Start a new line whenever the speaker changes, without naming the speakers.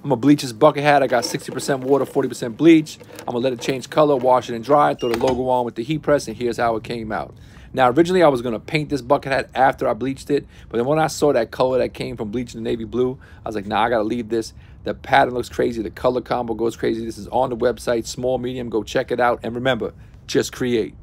I'm gonna bleach this bucket hat. I got 60% water, 40% bleach. I'm gonna let it change color, wash it and dry, throw the logo on with the heat press, and here's how it came out. Now, originally I was gonna paint this bucket hat after I bleached it, but then when I saw that color that came from bleaching the navy blue, I was like, nah, I gotta leave this. The pattern looks crazy, the color combo goes crazy. This is on the website, small, medium, go check it out. And remember, just create.